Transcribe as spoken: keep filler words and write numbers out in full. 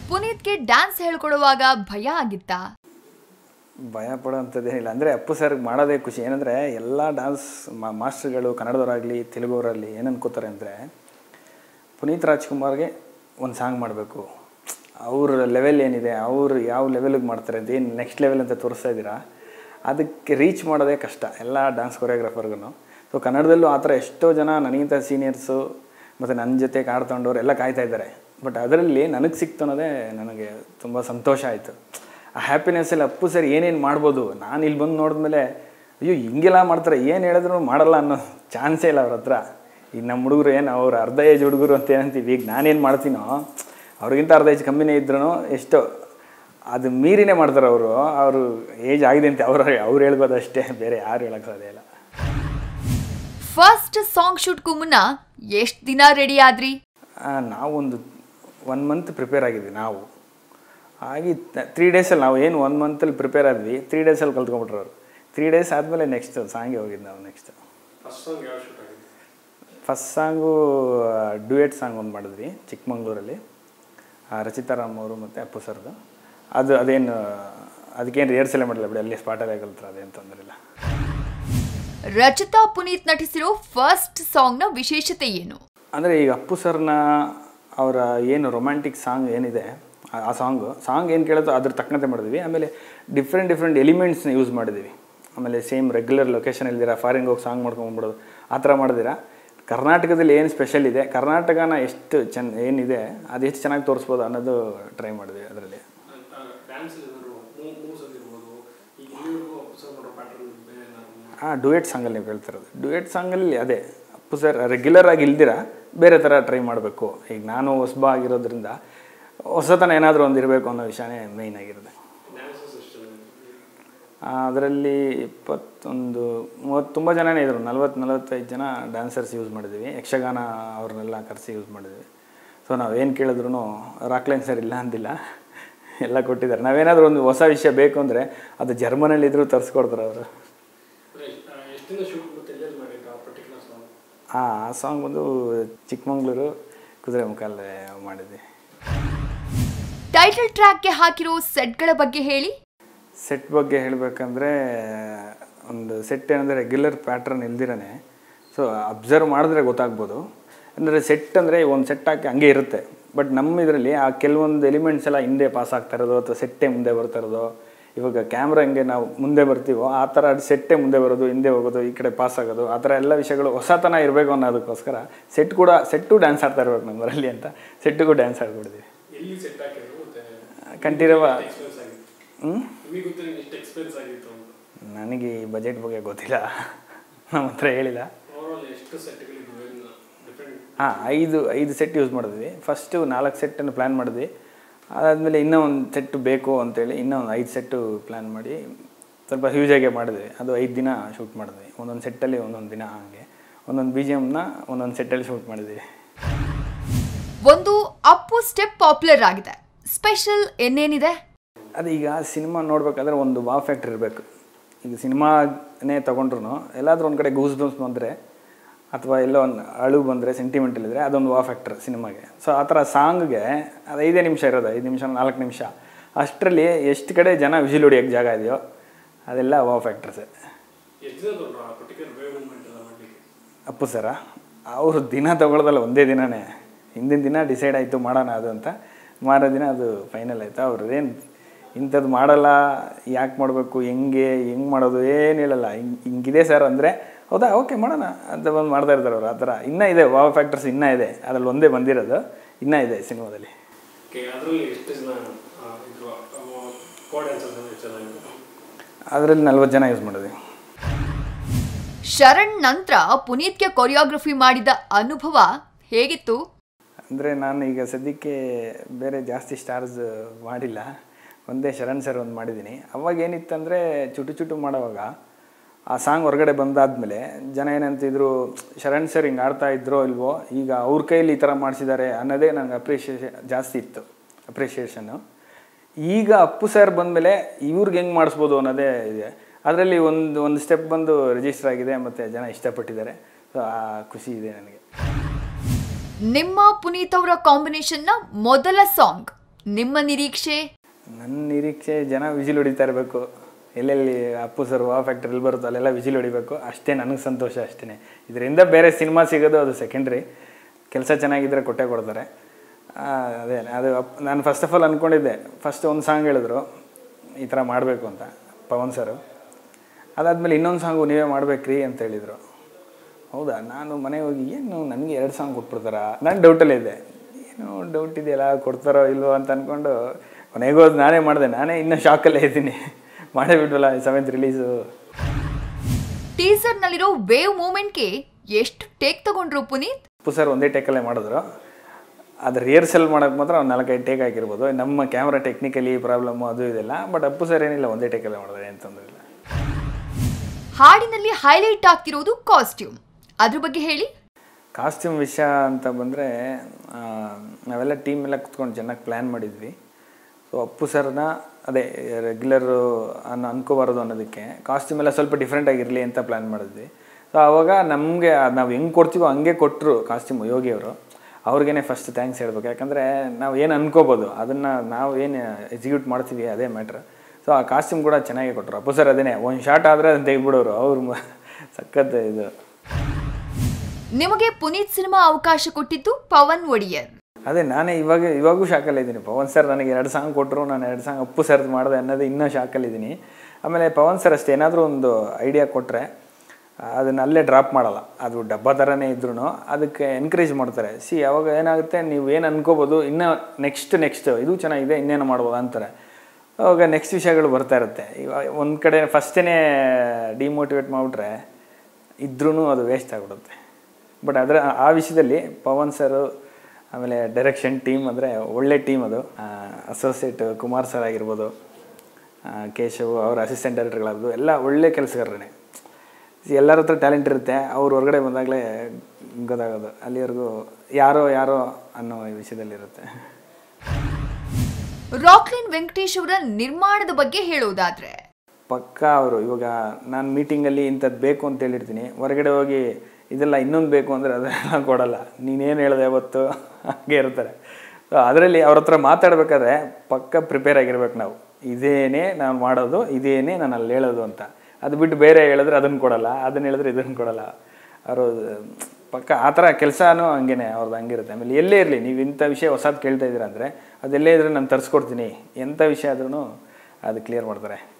ಪುನೀತ್ಗೆ dance ಹೇಳ್ಕೊಡುವಾಗ ಭಯ ಆಗಿತ್ತಾ? ಭಯ ಪಡೋಂಥದ್ದೇನಿಲ್ಲ. ಅಂದರೆ ಅಪ್ಪು ಸರ್ಗೆ ಮಾಡೋದೇ ಖುಷಿ. ಏನಂದರೆ ಎಲ್ಲ ಡ್ಯಾನ್ಸ್ ಮಾಸ್ಟರ್ಗಳು ಕನ್ನಡದವರಾಗಲಿ ತೆಲುಗುವರಾಗಲಿ ಏನು ಅನ್ಕೋತಾರೆ ಅಂದರೆ, ಪುನೀತ್ ರಾಜ್ಕುಮಾರ್ಗೆ ಒಂದು ಸಾಂಗ್ ಮಾಡಬೇಕು, ಅವ್ರ ಲೆವೆಲ್ ಏನಿದೆ, ಅವರು ಯಾವ ಲೆವೆಲಿಗೆ ಮಾಡ್ತಾರೆ ಅಂತ ಏನು ನೆಕ್ಸ್ಟ್ ಲೆವೆಲ್ ಅಂತ ತೋರಿಸ್ತಾ ಇದ್ದೀರಾ, ಅದಕ್ಕೆ ರೀಚ್ ಮಾಡೋದೇ ಕಷ್ಟ ಎಲ್ಲ ಡ್ಯಾನ್ಸ್ ಕೊರಿಯೋಗ್ರಾಫರ್ಗೂ. ಸೊ ಕನ್ನಡದಲ್ಲೂ ಆ ಥರ ಎಷ್ಟೋ ಜನ ನನಗಿಂತ ಸೀನಿಯರ್ಸು ಮತ್ತು ನನ್ನ ಜೊತೆ ಕಾರ್ ತೊಗೊಂಡವ್ರು ಎಲ್ಲ ಕಾಯ್ತಾ ಇದ್ದಾರೆ. ಬಟ್ ಅದರಲ್ಲಿ ನನಗೆ ಸಿಕ್ತು ಅನ್ನೋದೇ ನನಗೆ ತುಂಬ ಸಂತೋಷ ಆಯಿತು. ಆ ಹ್ಯಾಪಿನೆಸ್ಸಲ್ಲಿ ಅಪ್ಪು ಸರ್ ಏನೇನು ಮಾಡ್ಬೋದು, ನಾನು ಇಲ್ಲಿ ಬಂದು ನೋಡಿದ್ಮೇಲೆ ಅಯ್ಯೋ ಹಿಂಗೆಲ್ಲ ಮಾಡ್ತಾರೆ, ಏನು ಹೇಳಿದ್ರು ಮಾಡಲ್ಲ ಅನ್ನೋ ಚಾನ್ಸೇ ಇಲ್ಲ ಅವ್ರ ಹತ್ರ. ಈಗ ನಮ್ಮ ಹುಡುಗರು ಏನು ಅವ್ರು ಅರ್ಧ ಏಜ್ ಹುಡುಗರು ಅಂತ ಏನಂತೀವಿ, ಈಗ ನಾನೇನು ಮಾಡ್ತೀನೋ ಅವ್ರಿಗಿಂತ ಅರ್ಧ ಏಜ್ ಕಮ್ಮಿನೇ ಇದ್ರೂ ಎಷ್ಟೋ ಅದು ಮೀರಿನೇ ಮಾಡ್ತಾರೆ ಅವರು. ಅವರು ಏಜ್ ಆಗಿದೆ ಅಂತ ಅವ್ರು ಅವ್ರು ಹೇಳ್ಬೋದು ಅಷ್ಟೇ, ಬೇರೆ ಯಾರು ಹೇಳೋಕ್ಕೆ ಸಾಧ್ಯ ಇಲ್ಲ. ಫಸ್ಟ್ ಸಾಂಗ್ ಶೂಟ್ಗೂ ಮುನ್ನ ಎಷ್ಟು ದಿನ ರೆಡಿ ಆದ್ರಿ? ನಾವೊಂದು ಒನ್ ಮಂತ್ ಪ್ರಿಪೇರ್ ಆಗಿದ್ವಿ. ನಾವು ಆಗಿ ತ್ರೀ ಡೇಸಲ್ಲಿ ನಾವು ಏನು ಒನ್ ಮಂತಲ್ಲಿ ಪ್ರಿಪೇರ್ ಆದ್ವಿ, ತ್ರೀ ಡೇಸಲ್ಲಿ ಕಲ್ತ್ಕೊಂಡ್ಬಿಟ್ರು ಅವರು. ತ್ರೀ ಡೇಸ್ ಆದಮೇಲೆ ನೆಕ್ಸ್ಟ್ ಸಾಂಗ್ಗೆ ಹೋಗಿದ್ದು ನಾವು. Next first song duet song ಒಂದು ಮಾಡಿದ್ವಿ ಚಿಕ್ಕಮಂಗ್ಳೂರಲ್ಲಿ, ರಚಿತಾರಾಮ್ ಅವರು ಮತ್ತು ಅಪ್ಪು ಸರ್ದು. ಅದು ಅದೇನು ಅದಕ್ಕೇನು ರಿಹರ್ಸಲೇ ಮಾಡಿಲ್ಲ ಬಿಡಿ, ಅಲ್ಲಿ ಸ್ಪಾಟಲ್ಲೇ ಕಲ್ತ್ರು, ಅದೇನು ತೊಂದರೆ ಇಲ್ಲ. ರಚಿತಾ ಪುನೀತ್ ನಟಿಸಿರೋ ಫಸ್ಟ್ ಸಾಂಗ್ನ ವಿಶೇಷತೆ ಏನು? ಅಂದರೆ ಈಗ ಅಪ್ಪು ಸರ್ನ ಅವರ ಏನು ರೊಮ್ಯಾಂಟಿಕ್ ಸಾಂಗ್ ಏನಿದೆ, ಆ ಸಾಂಗು ಸಾಂಗ್ ಏನು ಕೇಳೋದು ಅದ್ರ ತಕ್ಕಂತೆ ಮಾಡಿದ್ವಿ. ಆಮೇಲೆ ಡಿಫ್ರೆಂಟ್ ಡಿಫ್ರೆಂಟ್ ಎಲಿಮೆಂಟ್ಸ್ನ ಯೂಸ್ ಮಾಡಿದ್ವಿ. ಆಮೇಲೆ ಸೇಮ್ ರೆಗ್ಯುಲರ್ ಲೊಕೇಶನ್ ಇಲ್ದಿರ ಫಾರಿನ್ಗೆ ಹೋಗಿ ಸಾಂಗ್ ಮಾಡ್ಕೊಂಡ್ಬಿಡೋದು ಆ ಥರ ಮಾಡಿದಿರ. ಕರ್ನಾಟಕದಲ್ಲಿ ಏನು ಸ್ಪೆಷಲ್ ಇದೆ, ಕರ್ನಾಟಕನ ಎಷ್ಟು ಚೆನ್ನ ಏನಿದೆ ಅದು ಎಷ್ಟು ಚೆನ್ನಾಗಿ ತೋರಿಸ್ಬೋದು ಅನ್ನೋದು ಟ್ರೈ ಮಾಡಿದ್ವಿ ಅದರಲ್ಲಿ. ಹಾಂ, ಡ್ಯೂಯೆಟ್ ಸಾಂಗಲ್ಲಿ ನೀವು ಹೇಳ್ತಿರೋದು. ಡ್ಯೂಯೆಟ್ ಸಾಂಗಲ್ಲಿ ಅದೇ ಅಪ್ಪು ಸರ್ ರೆಗ್ಯುಲರ್ ಆಗಿ ಇಲ್ದಿರ ಬೇರೆ ಥರ ಟ್ರೈ ಮಾಡಬೇಕು. ಈಗ ನಾನು ಹೊಸಬ ಆಗಿರೋದ್ರಿಂದ ಹೊಸತನ ಏನಾದರೂ ಒಂದು ಇರಬೇಕು ಅನ್ನೋ ವಿಷಯನೇ ಮೇಯ್ನ್ ಆಗಿರುತ್ತೆ. ಅದರಲ್ಲಿ ಇಪ್ಪತ್ತೊಂದು ಮೂವತ್ತು ತುಂಬ ಜನನೇ ಇದ್ದರು, ನಲ್ವತ್ತು ನಲ್ವತ್ತೈದು ಜನ ಡ್ಯಾನ್ಸರ್ಸ್ ಯೂಸ್ ಮಾಡಿದ್ವಿ. ಯಕ್ಷಗಾನ ಅವ್ರನ್ನೆಲ್ಲ ಕರೆಸಿ ಯೂಸ್ ಮಾಡಿದ್ವಿ. ಸೊ ನಾವೇನು ಕೇಳಿದ್ರು ರಾಕ್ಲೈನ್ ಸರ್ ಇಲ್ಲ ಅಂದಿಲ್ಲ, ಎಲ್ಲ ಕೊಟ್ಟಿದ್ದಾರೆ. ನಾವೇನಾದರೂ ಒಂದು ಹೊಸ ವಿಷಯ ಬೇಕು ಅಂದರೆ ಅದು ಜರ್ಮನಲ್ಲಿದ್ದರೂ ತರಿಸ್ಕೊಡ್ತಾರೆ ಅವರು. ಹಾಂ, ಆ ಸಾಂಗ್ ಬಂದು ಚಿಕ್ಕಮಂಗ್ಳೂರು ಕುದುರೆಮುಖಲ್ಲೇ ಮಾಡಿದ್ವಿ. ಟೈಟಲ್ ಟ್ರ್ಯಾಕ್ಗೆ ಹಾಕಿರೋ ಸೆಟ್ಗಳ ಬಗ್ಗೆ ಹೇಳಿ. ಸೆಟ್ ಬಗ್ಗೆ ಹೇಳಬೇಕಂದ್ರೆ, ಒಂದು ಸೆಟ್ ಏನಂದರೆ ರೆಗ್ಯುಲರ್ ಪ್ಯಾಟ್ರನ್ ಇಲ್ದಿರೇ, ಸೊ ಅಬ್ಸರ್ವ್ ಮಾಡಿದ್ರೆ ಗೊತ್ತಾಗ್ಬೋದು. ಅಂದರೆ ಸೆಟ್ ಅಂದರೆ ಒಂದು ಸೆಟ್ ಹಾಕಿ ಹಂಗೆ ಇರುತ್ತೆ. ಬಟ್ ನಮ್ಮ ಇದರಲ್ಲಿ ಆ ಕೆಲವೊಂದು ಎಲಿಮೆಂಟ್ಸ್ ಎಲ್ಲ ಹಿಂದೆ ಪಾಸ್ ಆಗ್ತಾ ಇರೋದು ಅಥವಾ ಸೆಟ್ಟೇ ಮುಂದೆ ಬರ್ತಾ ಇರೋದು. ಇವಾಗ ಕ್ಯಾಮ್ರಾ ಹೆಂಗೆ ನಾವು ಮುಂದೆ ಬರ್ತೀವೋ ಆ ಥರ ಸೆಟ್ಟೇ ಮುಂದೆ ಬರೋದು, ಹಿಂದೆ ಹೋಗೋದು, ಈ ಕಡೆ ಪಾಸ್ ಆಗೋದು, ಆ ಥರ ಎಲ್ಲ ವಿಷಯಗಳು ಹೊಸತನ ಇರಬೇಕು ಅನ್ನೋದಕ್ಕೋಸ್ಕರ ಸೆಟ್ ಕೂಡ ಸೆಟ್ಟು ಡ್ಯಾನ್ಸ್ ಆಡ್ತಾ ಇರ್ಬೇಕು ನಮ್ಮರಲ್ಲಿ ಅಂತ ಸೆಟ್ಟಿಗೂ ಡ್ಯಾನ್ಸ್ ಆಡ್ಬಿಡ್ತೀವಿ. ಕಂಠೀರವ ಹ್ಞೂ ನನಗೆ ಈ ಬಜೆಟ್ ಬಗ್ಗೆ ಗೊತ್ತಿಲ್ಲ, ನಮ್ಮ ಹತ್ರ ಹೇಳಿಲ್ಲ. ಹಾಂ, ಐದು ಐದು ಸೆಟ್ ಯೂಸ್ ಮಾಡಿದ್ವಿ. ಫಸ್ಟು ನಾಲ್ಕು ಸೆಟ್ಟನ್ನು ಪ್ಲ್ಯಾನ್ ಮಾಡಿದ್ವಿ. ಅದಾದಮೇಲೆ ಇನ್ನೂ ಒಂದು ಸೆಟ್ಟು ಬೇಕು ಅಂತೇಳಿ ಇನ್ನೂ ಒಂದು ಐದು ಸೆಟ್ಟು ಪ್ಲ್ಯಾನ್ ಮಾಡಿ ಸ್ವಲ್ಪ ಹ್ಯೂಜಾಗೆ ಮಾಡಿದ್ವಿ. ಅದು ಐದು ದಿನ ಶೂಟ್ ಮಾಡಿದ್ವಿ. ಒಂದೊಂದು ಸೆಟ್ಟಲ್ಲಿ ಒಂದೊಂದು ದಿನ ಹಾಗೆ ಒಂದೊಂದು ಬಿ ಜಿ ಎಮ್ನ ಒಂದೊಂದು ಸೆಟ್ಟಲ್ಲಿ ಶೂಟ್ ಮಾಡಿದ್ವಿ. ಒಂದು ಅಪ್ಪು ಸ್ಟೆಪ್ ಪಾಪ್ಯುಲರ್ ಆಗಿದೆ, ಸ್ಪೆಷಲ್ ಏನೇನಿದೆ? ಅದು ಈಗ ಸಿನಿಮಾ ನೋಡ್ಬೇಕಾದ್ರೆ ಒಂದು ವಾ ಫ್ಯಾಕ್ಟ್ರಿ ಇರಬೇಕು. ಈಗ ಸಿನಿಮಾನೇ ತೊಗೊಂಡ್ರು ಎಲ್ಲಾದರೂ ಒಂದು ಕಡೆ ಗೂಸ್ ಬಂಪ್ಸ್ ಬಂದರೆ ಅಥವಾ ಎಲ್ಲೋ ಒಂದು ಅಳು ಬಂದರೆ ಸೆಂಟಿಮೆಂಟಲ್ ಇದ್ದರೆ ಅದೊಂದು ವಾ ಫ್ಯಾಕ್ಟ್ರ್ ಸಿನಿಮಾಗೆ. ಸೊ ಆ ಥರ ಸಾಂಗ್ಗೆ ಅದು ಐದೇ ನಿಮಿಷ ಇರೋದು, ಐದು ನಿಮಿಷ ನಾಲ್ಕು ನಿಮಿಷ ಅಷ್ಟರಲ್ಲಿ ಎಷ್ಟು ಕಡೆ ಜನ ವಿಜಿಲ್ ಹೊಡಿಯೋಕ್ಕೆ ಜಾಗ ಇದೆಯೋ ಅದೆಲ್ಲ ವಾ ಫ್ಯಾಕ್ಟ್ರಸ್. ಅಪ್ಪು ಸರ ಅವರು ದಿನ ತೊಗೊಳೋದಲ್ಲ, ಒಂದೇ ದಿನವೇ. ಹಿಂದಿನ ದಿನ ಡಿಸೈಡ್ ಆಯಿತು ಮಾಡೋಣ ಅದು ಅಂತ, ಮಾರೋ ದಿನ ಅದು ಫೈನಲ್ ಆಯಿತು. ಅವ್ರದ್ದೇನು ಇಂಥದ್ದು ಮಾಡಲ್ಲ, ಯಾಕೆ ಮಾಡಬೇಕು, ಹೆಂಗೆ ಹೆಂಗೆ ಮಾಡೋದು ಏನು ಹೇಳಲ್ಲ. ಹಿಂಗೆ ಹಿಂಗಿದೆ ಸರ್ ಅಂದರೆ ಹೌದಾ ಓಕೆ ಮಾಡೋಣ ಅಂತ ಬಂದು ಮಾಡ್ತಾ ಇರ್ತಾರೆ ಅವರು. ಆ ಥರ ಇನ್ನೂ ಇದೆ, ವಾವ್ ಫ್ಯಾಕ್ಟರ್ಸ್ ಇನ್ನೂ ಇದೆ. ಅದರಲ್ಲಿ ಒಂದೇ ಬಂದಿರೋದು, ಇನ್ನೂ ಇದೆ ಸಿನಿಮಾದಲ್ಲಿ. ಅದರಲ್ಲಿ ನಲ್ವತ್ತು ಜನ ಯೂಸ್ ಮಾಡಿದ್ವಿ. ಶರಣ್ ನಂತರ ಪುನೀತ್ಗೆ ಕೊರಿಯೋಗ್ರಫಿ ಮಾಡಿದ ಅನುಭವ ಹೇಗಿತ್ತು? ಅಂದರೆ ನಾನು ಈಗ ಸದ್ಯಕ್ಕೆ ಬೇರೆ ಜಾಸ್ತಿ ಸ್ಟಾರ್ಸ್ ಮಾಡಿಲ್ಲ, ಒಂದೇ ಶರಣ್ ಸರ್ ಒಂದು ಮಾಡಿದ್ದೀನಿ. ಅವಾಗ ಏನಿತ್ತಂದರೆ ಚುಟು ಚುಟು ಮಾಡೋವಾಗ ಆ ಸಾಂಗ್ ಹೊರಗಡೆ ಬಂದಾದಮೇಲೆ ಜನ ಏನಂತಿದ್ರು, ಶರಣ್ ಸರ್ ಹಿಂಗೆ ಆಡ್ತಾ ಇದ್ರೋ ಇಲ್ವೋ, ಈಗ ಅವ್ರ ಕೈಯಲ್ಲಿ ಈ ಥರ ಮಾಡಿಸಿದ್ದಾರೆ ಅನ್ನೋದೇ ನನಗೆ ಅಪ್ರಿಷಿಯೇಷನ್ ಜಾಸ್ತಿ ಇತ್ತು, ಅಪ್ರಿಷಿಯೇಷನ್ನು. ಈಗ ಅಪ್ಪು ಸರ್ ಬಂದಮೇಲೆ ಇವ್ರಿಗೆ ಹೆಂಗೆ ಮಾಡಿಸ್ಬೋದು ಅನ್ನೋದೇ ಇದೆ. ಅದರಲ್ಲಿ ಒಂದು ಒಂದು ಸ್ಟೆಪ್ ಬಂದು ರಿಜಿಸ್ಟರ್ ಆಗಿದೆ ಮತ್ತು ಜನ ಇಷ್ಟಪಟ್ಟಿದ್ದಾರೆ. ಸೊ ಆ ಖುಷಿ ಇದೆ ನನಗೆ. ನಿಮ್ಮ ಪುನೀತ್ ಅವರ ಕಾಂಬಿನೇಷನ್ನ ಮೊದಲ ಸಾಂಗ್ ನಿಮ್ಮ ನಿರೀಕ್ಷೆ? ನನ್ನ ನಿರೀಕ್ಷೆ ಜನ ವಿಜಿಲ್ ಹೊಡಿತಾ ಇರಬೇಕು. ಎಲ್ಲೆಲ್ಲಿ ಅಪ್ಪು ಸರ್ ವಾ ಫ್ಯಾಕ್ಟ್ರಿಲಿ ಬರುತ್ತೋ ಅಲ್ಲೆಲ್ಲ ವಿಜಿಲ್ ಹೊಡಿಬೇಕು, ಅಷ್ಟೇ ನನಗೆ ಸಂತೋಷ. ಅಷ್ಟೇ. ಇದರಿಂದ ಬೇರೆ ಸಿನಿಮಾ ಸಿಗೋದು ಅದು ಸೆಕೆಂಡ್ರಿ. ಕೆಲಸ ಚೆನ್ನಾಗಿದ್ದರೆ ಕೊಟ್ಟೆ ಕೊಡ್ತಾರೆ. ಅದೇ ಅದು ಅಪ್ ನಾನು ಫಸ್ಟ್ ಆಫ್ ಆಲ್ ಅಂದ್ಕೊಂಡಿದ್ದೆ, ಫಸ್ಟ್ ಒಂದು ಸಾಂಗ್ ಹೇಳಿದ್ರು ಈ ಥರ ಮಾಡಬೇಕು ಅಂತ ಪವನ್ ಸರು. ಅದಾದಮೇಲೆ ಇನ್ನೊಂದು ಸಾಂಗು ನೀವೇ ಮಾಡ್ಬೇಕ್ರಿ ಅಂತ ಹೇಳಿದರು. ಹೌದಾ, ನಾನು ಮನೆಗೆ ಹೋಗಿ ಏನು ನನಗೆ ಎರಡು ಸಾಂಗ್ ಕೊಟ್ಬಿಡ್ತಾರ, ನಾನು ಡೌಟಲ್ಲೇ ಇದ್ದೆ. ಏನೋ ಡೌಟ್ ಇದೆಯಲ್ಲ, ಕೊಡ್ತಾರೋ ಇಲ್ವೋ ಅಂತ ಅಂದ್ಕೊಂಡು ಕೊನೆಗೂ ಅದು ನಾನೇ ಮಾಡಿದೆ. ನಾನೇ ಇನ್ನೂ ಶಾಕಲ್ಲೇ ಇದ್ದೀನಿ, ಮಾಡೇ ಬಿಟ್ವಲ್ಲ ಸೆವೆಂತ್ ರಿಲೀಸು. ಟೀಸರ್ನಲ್ಲಿರೋ ವೇವ್ ಮೂಮೆಂಟ್ಗೆ ಎಷ್ಟು ಟೇಕ್ ತಗೊಂಡ್ರು ಪುನೀತ್? ಅಪ್ಪು ಸರ್ ಒಂದೇ ಟೇಕಲ್ಲೇ ಮಾಡಿದ್ರು. ಅದು ರಿಹರ್ಸಲ್ ಮಾಡೋಕ್ಕೆ ಮಾತ್ರ ಒಂದು ನಾಲ್ಕೈದು ಟೇಕ್ ಆಗಿರ್ಬೋದು. ನಮ್ಮ ಕ್ಯಾಮ್ರಾ ಟೆಕ್ನಿಕಲಿ ಪ್ರಾಬ್ಲಮ್ಮು ಅದು ಇದೆಲ್ಲ. ಬಟ್ ಅಪ್ಪು ಸರ್ ಏನಿಲ್ಲ, ಒಂದೇ ಟೇಕಲ್ಲೇ ಮಾಡಿದ್ರೆ ಏನು ತೊಂದರೆ ಇಲ್ಲ. ಹಾಡಿನಲ್ಲಿ ಹೈಲೈಟ್ ಆಗ್ತಿರೋದು ಕಾಸ್ಟ್ಯೂಮ್, ಅದ್ರ ಬಗ್ಗೆ ಹೇಳಿ. ಕಾಸ್ಟ್ಯೂಮ್ ವಿಷಯ ಅಂತ ಬಂದರೆ ನಾವೆಲ್ಲ ಟೀಮ್ ಎಲ್ಲ ಕುತ್ಕೊಂಡು ಚೆನ್ನಾಗಿ ಪ್ಲ್ಯಾನ್ ಮಾಡಿದ್ವಿ. ಸೊ ಅಪ್ಪು ಸರ್ನ ಅದೇ ರೆಗ್ಯುಲರು ಅನ್ನೋ ಅನ್ಕೋಬಾರ್ದು ಅನ್ನೋದಕ್ಕೆ ಕಾಸ್ಟ್ಯೂಮ್ ಎಲ್ಲ ಸ್ವಲ್ಪ ಡಿಫ್ರೆಂಟಾಗಿರಲಿ ಅಂತ ಪ್ಲ್ಯಾನ್ ಮಾಡಿದ್ವಿ. ಸೊ ಆವಾಗ ನಮಗೆ ನಾವು ಹೆಂಗೆ ಕೊಡ್ತೀವೋ ಹಂಗೆ ಕೊಟ್ಟರು ಕಾಸ್ಟ್ಯೂಮು ಯೋಗಿಯವರು. ಅವ್ರಿಗೇ ಫಸ್ಟ್ ಥ್ಯಾಂಕ್ಸ್ ಹೇಳ್ಬೇಕು. ಯಾಕಂದರೆ ನಾವು ಏನು ಅನ್ಕೋಬೋದು ಅದನ್ನು ನಾವು ಏನು ಎಕ್ಸಿಕ್ಯೂಟ್ ಮಾಡ್ತೀವಿ ಅದೇ ಮ್ಯಾಟ್ರ್. ಸೊ ಆ ಕಾಸ್ಟ್ಯೂಮ್ ಕೂಡ ಚೆನ್ನಾಗೇ ಕೊಟ್ಟರು ಅಪ್ಪು ಸರ್. ಅದೇ ಒಂದು ಶಾರ್ಟ್ ಆದರೆ ಅದನ್ನು ತೆಗೆದ್ಬಿಡೋರು ಅವ್ರು. ಸಖತ್ ಇದು. ನಿಮಗೆ ಪುನೀತ್ ಸಿನಿಮಾ ಅವಕಾಶ ಕೊಟ್ಟಿದ್ದು ಪವನ್ ಒಡಿಯರ್. ಅದೇ ನಾನೇ ಇವಾಗ ಇವಾಗೂ ಶಾಕಲ್ಲಿದ್ದೀನಿ. ಪವನ್ ಸರ್ ನನಗೆ ಎರಡು ಸಾಂಗ್ ಕೊಟ್ಟರು, ನಾನು ಎರಡು ಸಾಂಗ್ ಅಪ್ಪು ಸರ್ದು ಮಾಡಿದೆ ಅನ್ನೋದು ಇನ್ನೂ ಶಾಕಲ್ಲಿದ್ದೀನಿ. ಆಮೇಲೆ ಪವನ್ ಸರ್ ಅಷ್ಟೇ ಏನಾದರೂ ಒಂದು ಐಡಿಯಾ ಕೊಟ್ಟರೆ ಅದನ್ನು ಅಲ್ಲೇ ಡ್ರಾಪ್ ಮಾಡಲ್ಲ. ಅದು ಡಬ್ಬ ಥರನೇ ಇದ್ರೂ ಅದಕ್ಕೆ ಎನ್ಕರೇಜ್ ಮಾಡ್ತಾರೆ. ಸಿ ಅವಾಗ ಏನಾಗುತ್ತೆ, ನೀವು ಏನು ಅನ್ಕೋಬೋದು, ಇನ್ನೂ ನೆಕ್ಸ್ಟ್ ನೆಕ್ಸ್ಟ್ ಇದು ಚೆನ್ನಾಗಿದೆ ಇನ್ನೇನು ಮಾಡ್ಬೋದು ಅಂತಾರೆ. ಅವಾಗ ನೆಕ್ಸ್ಟ್ ವಿಷಯಗಳು ಬರ್ತಾ ಇರುತ್ತೆ. ಇವಾಗ ಒಂದು ಕಡೆ ಫಸ್ಟೇ ಡಿಮೋಟಿವೇಟ್ ಮಾಡಿಬಿಟ್ರೆ ಇದ್ರೂ ಅದು ವೇಸ್ಟ್ ಆಗಿಬಿಡುತ್ತೆ. ಬಟ್ ಅದರ ಆ ವಿಷಯದಲ್ಲಿ ಪವನ್ ಸರು ಆಮೇಲೆ ಡೈರೆಕ್ಷನ್ ಟೀಮ್ ಅಂದರೆ ಒಳ್ಳೆ ಟೀಮ್. ಅದು ಅಸೋಸಿಯೇಟ್ ಕುಮಾರ್ ಸರ್ ಆಗಿರ್ಬೋದು, ಕೇಶವ್ ಅವ್ರ ಅಸಿಸ್ಟೆಂಟ್ ಡೈರೆಕ್ಟರ್ಗಳಾಗೋದು ಎಲ್ಲ ಒಳ್ಳೆ ಕೆಲಸಗಾರರೇ. ಎಲ್ಲರ ಹತ್ರ ಟ್ಯಾಲೆಂಟ್ ಇರುತ್ತೆ, ಅವ್ರು ಹೊರಗಡೆ ಬಂದಾಗಲೇ ಗೊತ್ತಾಗೋದು. ಅಲ್ಲಿವರೆಗೂ ಯಾರೋ ಯಾರೋ ಅನ್ನೋ ವಿಷಯದಲ್ಲಿರುತ್ತೆ. ರಾಕ್ಲೈನ್ ವೆಂಕಟೇಶ್ ಅವರ ನಿರ್ಮಾಣದ ಬಗ್ಗೆ ಹೇಳೋದಾದ್ರೆ ಪಕ್ಕ ಅವರು ಇವಾಗ ನಾನು ಮೀಟಿಂಗಲ್ಲಿ ಇಂಥದ್ದು ಬೇಕು ಅಂತ ಹೇಳಿರ್ತೀನಿ, ಹೊರಗಡೆ ಹೋಗಿ ಇದೆಲ್ಲ ಇನ್ನೊಂದು ಬೇಕು ಅಂದರೆ ಅದೆಲ್ಲ ಕೊಡಲ್ಲ. ನೀನೇನು ಹೇಳಿದೆ ಯಾವತ್ತು ಹಾಗೆ ಇರ್ತಾರೆ. ಸೊ ಅದರಲ್ಲಿ ಅವ್ರ ಹತ್ರ ಮಾತಾಡಬೇಕಾದ್ರೆ ಪಕ್ಕ ಪ್ರಿಪೇರ್ ಆಗಿರ್ಬೇಕು ನಾವು. ಇದೇನೇ ನಾನು ಮಾಡೋದು, ಇದೇನೇ ನಾನು ಅಲ್ಲಿ ಹೇಳೋದು ಅಂತ. ಅದು ಬಿಟ್ಟು ಬೇರೆ ಹೇಳಿದ್ರೆ ಅದನ್ನು ಕೊಡಲ್ಲ, ಅದನ್ನು ಹೇಳಿದ್ರೆ ಇದನ್ನು ಕೊಡಲ್ಲ. ಅವರು ಪಕ್ಕ ಆ ಥರ ಕೆಲಸನೂ ಹಂಗೇ ಅವ್ರದ್ದು ಹಂಗಿರುತ್ತೆ. ಆಮೇಲೆ ಎಲ್ಲೇ ಇರಲಿ, ನೀವು ಇಂಥ ವಿಷಯ ಹೊಸದು ಕೇಳ್ತಾ ಇದ್ದೀರಾ ಅಂದರೆ ಅದೆಲ್ಲೇ ಇದ್ರೆ ನಾನು ತರಿಸ್ಕೊಡ್ತೀನಿ, ಎಂಥ ವಿಷಯ ಆದ್ರೂ ಅದು ಕ್ಲಿಯರ್ ಮಾಡ್ತಾರೆ.